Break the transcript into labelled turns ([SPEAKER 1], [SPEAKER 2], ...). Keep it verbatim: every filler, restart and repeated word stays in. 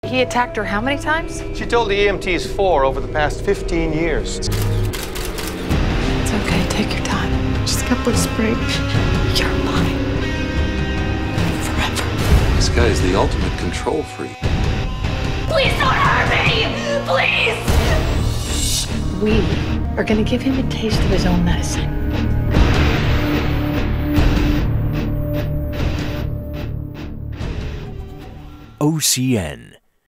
[SPEAKER 1] He attacked her how many times?
[SPEAKER 2] She told the E M Ts four over the past fifteen years.
[SPEAKER 1] It's okay, take your time. Just a couple of sprays. You're mine. Forever.
[SPEAKER 3] This guy is the ultimate control freak.
[SPEAKER 1] Please don't hurt me! Please! We are gonna give him a taste of his own medicine.
[SPEAKER 4] O C N.